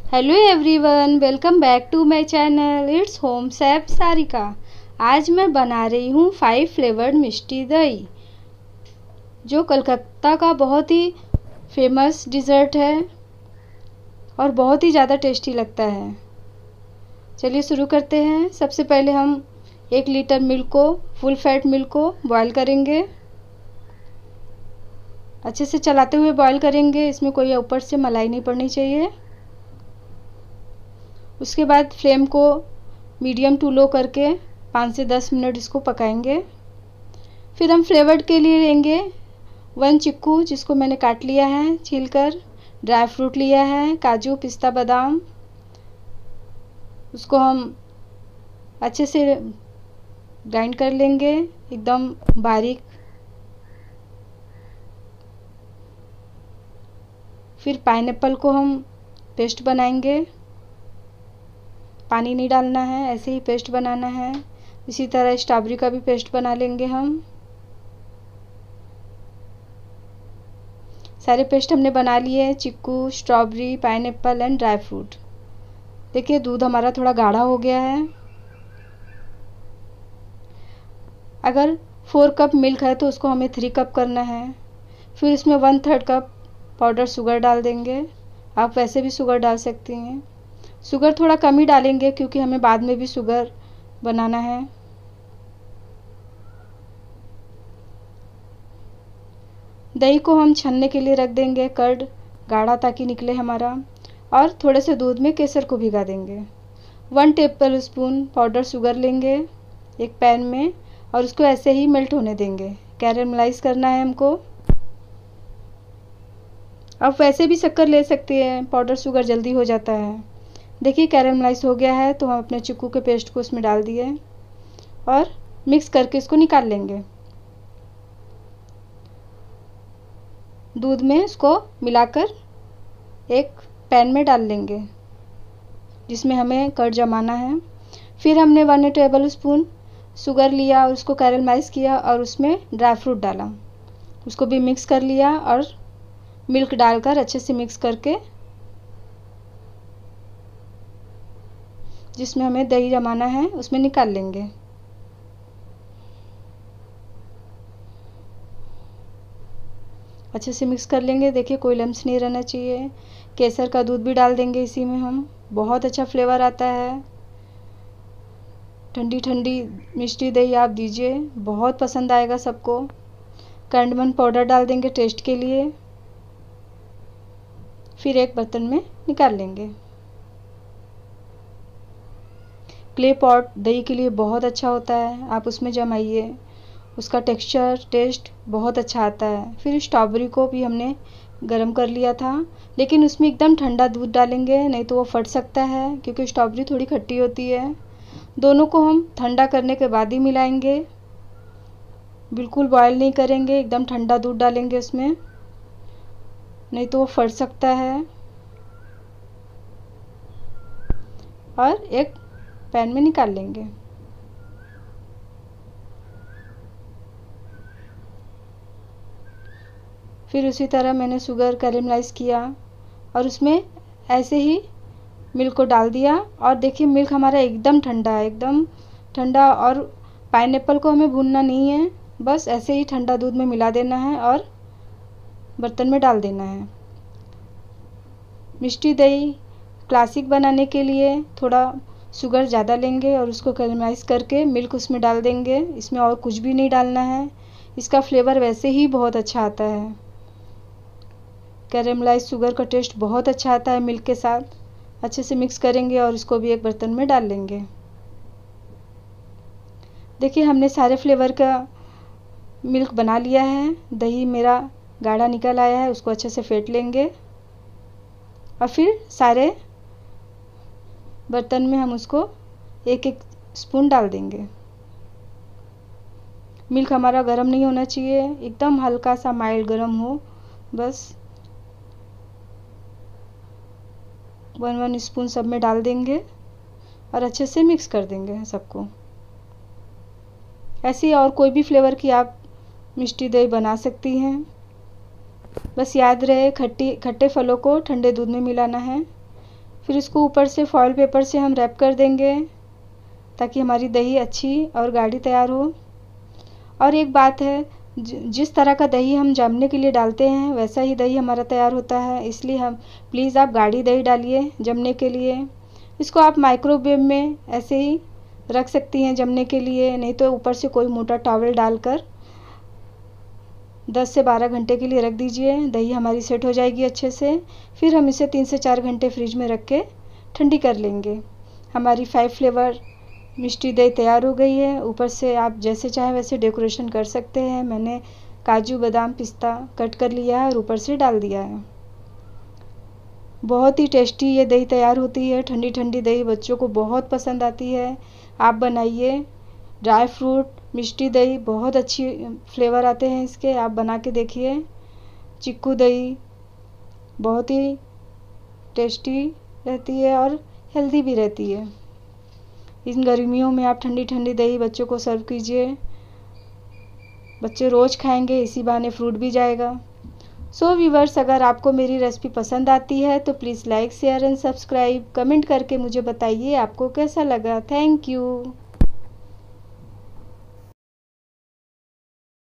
Hello everyone, welcome back to my channel. It's home chef Sarika. आज मैं बना रही हूँ 5 फ्लेवर्ड मिष्टी दही, जो कलकत्ता का बहुत ही फेमस डिज़र्ट है और बहुत ही ज़्यादा टेस्टी लगता है। चलिए शुरू करते हैं। सबसे पहले हम 1 लीटर मिल्क को, फुल फैट मिल्क को बॉईल करेंगे। अच्छे से चलाते हुए बॉईल करेंगे, इसमें कोई ऊपर से मलाई नहीं पड़नी चाहिए। उसके बाद फ्लेम को मीडियम टू लो करके 5 से 10 मिनट इसको पकाएंगे। फिर हम फ्लेवर्ड के लिए लेंगे 1 चिक्कू, जिसको मैंने काट लिया है छीलकर। ड्राई फ्रूट लिया है, काजू पिस्ता बादाम, उसको हम अच्छे से ग्राइंड कर लेंगे एकदम बारीक। फिर पाइनएप्पल को हम पेस्ट बनाएंगे। पानी नहीं डालना है, ऐसे ही पेस्ट बनाना है। इसी तरह स्ट्रॉबेरी का भी पेस्ट बना लेंगे हम। सारे पेस्ट हमने बना लिए हैं, chikoo, strawberry, pineapple and dry fruit. देखिए दूध हमारा थोड़ा गाढ़ा हो गया है। अगर 4 कप मिल्क है तो उसको हमें 3 कप करना है। फिर इसमें 1/3 कप पाउडर शुगर डाल देंगे। आप वैसे भी शुगर डाल सकती हैं। शुगर थोड़ा कम ही डालेंगे क्योंकि हमें बाद में भी शुगर बनाना है। दही को हम छनने के लिए रख देंगे, कर्ड गाढ़ा ताकि निकले हमारा। और थोड़े से दूध में केसर को भिगा देंगे। 1 टेबल स्पून पाउडर शुगर लेंगे एक पैन में और उसको ऐसे ही मेल्ट होने देंगे। कैरेमलाइज करना है हमको। आप वैसे भी शक्कर ले सकते हैं, पाउडर शुगर जल्दी हो जाता है। देखिए कैरेमलाइज हो गया है तो हम अपने चिक्कू के पेस्ट को उसमें डाल दिए और मिक्स करके इसको निकाल लेंगे। दूध में इसको मिलाकर एक पैन में डाल लेंगे जिसमें हमें कर्ड जमाना है। फिर हमने 1 टेबल स्पून शुगर लिया और उसको कैरेमलाइज किया और उसमें ड्राई फ्रूट डाला। उसको भी मिक्स कर लिया और मिल्क डालकर अच्छे से मिक्स करके जिसमें हमें दही जमाना है उसमें निकाल लेंगे। अच्छे से मिक्स कर लेंगे। देखिए कोई लम्स नहीं रहना चाहिए। केसर का दूध भी डाल देंगे इसी में हम। बहुत अच्छा फ्लेवर आता है। ठंडी ठंडी मिष्टी दही आप दीजिए, बहुत पसंद आएगा सबको। कैंडमन पाउडर डाल देंगे टेस्ट के लिए। फिर एक बर्तन में निकाल लेंगे। क्ले पॉट दही के लिए बहुत अच्छा होता है, आप उसमें जमाइए, उसका टेक्सचर टेस्ट बहुत अच्छा आता है। फिर स्ट्रॉबेरी को भी हमने गरम कर लिया था, लेकिन उसमें एकदम ठंडा दूध डालेंगे नहीं तो वो फट सकता है क्योंकि स्ट्रॉबेरी थोड़ी खट्टी होती है। दोनों को हम ठंडा करने के बाद ही मिलाएंगे। बिल्कुल बॉयल नहीं करेंगे, एकदम ठंडा दूध डालेंगे उसमें, नहीं तो वो फट सकता है। और एक पैन में निकाल लेंगे। फिर उसी तरह मैंने शुगर कैरेमलाइज किया और उसमें ऐसे ही मिल्क को डाल दिया। और देखिए मिल्क हमारा एकदम ठंडा है, एकदम ठंडा। और पाइनएप्पल को हमें भूनना नहीं है, बस ऐसे ही ठंडा दूध में मिला देना है और बर्तन में डाल देना है। मिष्टी दही क्लासिक बनाने के लिए थोड़ा शुगर ज़्यादा लेंगे और उसको कैरेमलाइज करके मिल्क उसमें डाल देंगे। इसमें और कुछ भी नहीं डालना है, इसका फ्लेवर वैसे ही बहुत अच्छा आता है। कैरेमलाइज शुगर का टेस्ट बहुत अच्छा आता है मिल्क के साथ। अच्छे से मिक्स करेंगे और इसको भी एक बर्तन में डाल लेंगे। देखिए हमने सारे फ्लेवर का मिल्क बना लिया है। दही मेरा गाढ़ा निकल आया है, उसको अच्छे से फेंट लेंगे और फिर सारे बर्तन में हम उसको एक एक स्पून डाल देंगे। मिल्क हमारा गर्म नहीं होना चाहिए, एकदम हल्का सा माइल्ड गर्म हो बस। 1 स्पून सब में डाल देंगे और अच्छे से मिक्स कर देंगे सबको। ऐसे ही और कोई भी फ्लेवर की आप मिष्टी दही बना सकती हैं। बस याद रहे खट्टे फलों को ठंडे दूध में मिलाना है। फिर इसको ऊपर से फॉइल पेपर से हम रैप कर देंगे ताकि हमारी दही अच्छी और गाढ़ी तैयार हो। और एक बात है, जिस तरह का दही हम जमने के लिए डालते हैं वैसा ही दही हमारा तैयार होता है, इसलिए हम प्लीज़ आप गाढ़ी दही डालिए जमने के लिए। इसको आप माइक्रोवेव में ऐसे ही रख सकती हैं जमने के लिए, नहीं तो ऊपर से कोई मोटा टॉवल डालकर 10 से 12 घंटे के लिए रख दीजिए। दही हमारी सेट हो जाएगी अच्छे से। फिर हम इसे 3 से 4 घंटे फ्रिज में रख के ठंडी कर लेंगे। हमारी 5 फ्लेवर मिष्टी दही तैयार हो गई है। ऊपर से आप जैसे चाहे वैसे डेकोरेशन कर सकते हैं। मैंने काजू बादाम पिस्ता कट कर लिया है और ऊपर से डाल दिया है। बहुत ही टेस्टी ये दही तैयार होती है। ठंडी ठंडी दही बच्चों को बहुत पसंद आती है। आप बनाइए। ड्राई फ्रूट मिष्टी दही बहुत अच्छी फ्लेवर आते हैं इसके, आप बना के देखिए। चिक्कू दही बहुत ही टेस्टी रहती है और हेल्दी भी रहती है। इन गर्मियों में आप ठंडी ठंडी दही बच्चों को सर्व कीजिए। बच्चे रोज़ खाएंगे, इसी बहाने फ्रूट भी जाएगा। सो व्यूअर्स, अगर आपको मेरी रेसिपी पसंद आती है तो please like share and subscribe. Comment करके मुझे बताइए आपको कैसा लगा। Thank you.